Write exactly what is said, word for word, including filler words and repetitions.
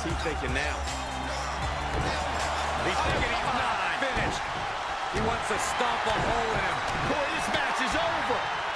he thinking now? He's thinking he's not finished. He wants to stomp a hole in him. Boy, this match is over.